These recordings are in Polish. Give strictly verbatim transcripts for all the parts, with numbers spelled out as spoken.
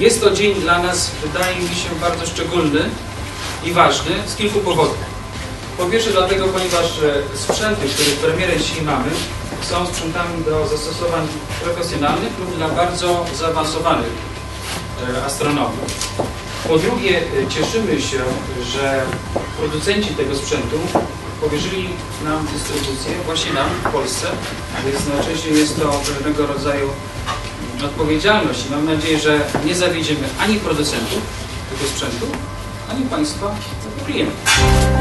Jest to dzień dla nas, wydaje mi się, bardzo szczególny i ważny z kilku powodów. Po pierwsze dlatego, ponieważ sprzęty, które w premierę dzisiaj mamy, są sprzętami do zastosowań profesjonalnych lub dla bardzo zaawansowanych astronomów. Po drugie, cieszymy się, że producenci tego sprzętu powierzyli nam dystrybucję, właśnie nam w Polsce, więc jednocześnie jest to pewnego rodzaju odpowiedzialność i mam nadzieję, że nie zawiedziemy ani producentów tego sprzętu, ani Państwa jako klientów.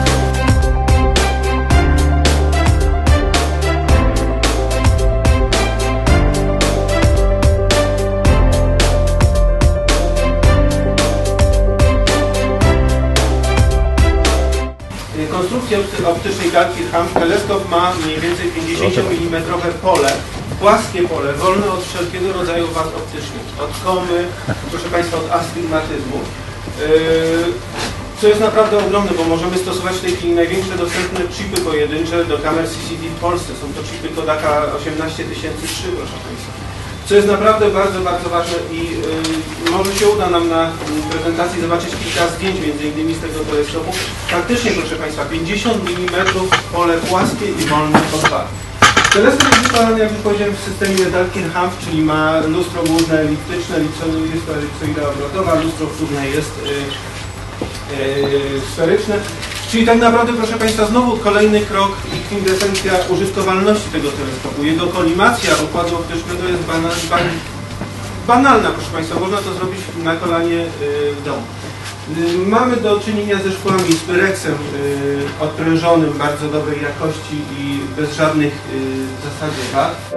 Konstrukcja optycznej Dalkircham teleskop ma mniej więcej pięćdziesięciomilimetrowe pole, płaskie pole, wolne od wszelkiego rodzaju wad optycznych, od komy, proszę Państwa, od astygmatyzmu, co jest naprawdę ogromne, bo możemy stosować w tej chwili największe dostępne chipy pojedyncze do kamer C C D w Polsce. Są to chipy Kodaka osiemnaście tysięcy trzy, proszę Państwa. Co jest naprawdę bardzo, bardzo ważne i yy, może się uda nam na prezentacji zobaczyć kilka zdjęć między innymi z tego teleskopu. Faktycznie, proszę Państwa, pięćdziesiąt milimetrów pole płaskie i wolne od wad. Teleskop jest wykonany, jak już powiedziałem, w systemie Dalkircham, czyli ma lustro główne eliptyczne, jest to elipsoida obrotowa, lustro próbne jest yy, yy, sferyczne. Czyli tak naprawdę, proszę Państwa, znowu kolejny krok i kwintesencja użytkowalności tego teleskopu. Jego kolimacja układu optycznego jest banal, ban, banalna, proszę Państwa. Można to zrobić na kolanie w domu. Mamy do czynienia ze szkłami, z pyrexem odprężonym, bardzo dobrej jakości i bez żadnych w zasadzie wad.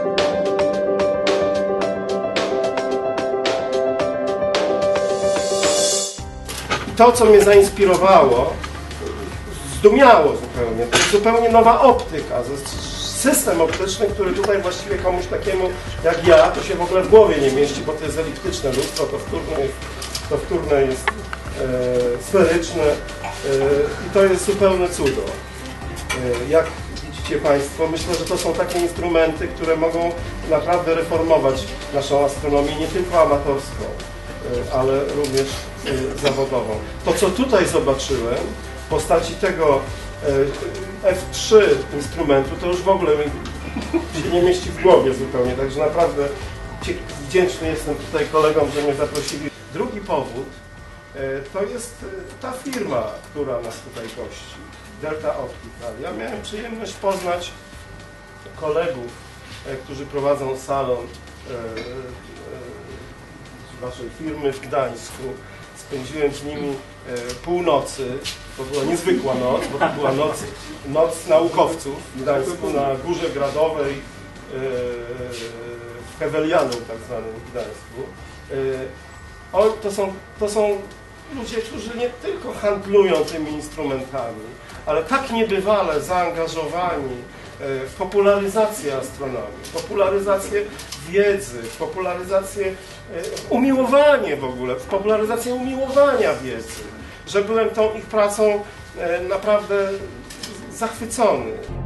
To, co mnie zainspirowało, zdumiało zupełnie. To jest zupełnie nowa optyka. System optyczny, który tutaj właściwie komuś takiemu jak ja, to się w ogóle w głowie nie mieści, bo to jest eliptyczne lustro, to wtórne jest, to wtórne jest e, sferyczne e, i to jest zupełne cudo. E, jak widzicie Państwo, myślę, że to są takie instrumenty, które mogą naprawdę reformować naszą astronomię, nie tylko amatorską, e, ale również e, zawodową. To, co tutaj zobaczyłem, w postaci tego F trzy instrumentu, to już w ogóle mi się nie mieści w głowie zupełnie, także naprawdę wdzięczny jestem tutaj kolegom, że mnie zaprosili. Drugi powód to jest ta firma, która nas tutaj gości, Delta Optical. Ja miałem przyjemność poznać kolegów, którzy prowadzą salon waszej firmy w Gdańsku. Spędziłem z nimi e, północy, to była niezwykła noc, bo to była noc, noc naukowców w Gdańsku, na Górze Gradowej, e, w Hewelianum tak zwanym w Gdańsku. E, o, to, są, to są ludzie, którzy nie tylko handlują tymi instrumentami, ale tak niebywale zaangażowani w popularyzację astronomii, w popularyzację wiedzy, w popularyzację, w umiłowanie w ogóle, w popularyzację umiłowania wiedzy, że byłem tą ich pracą naprawdę zachwycony.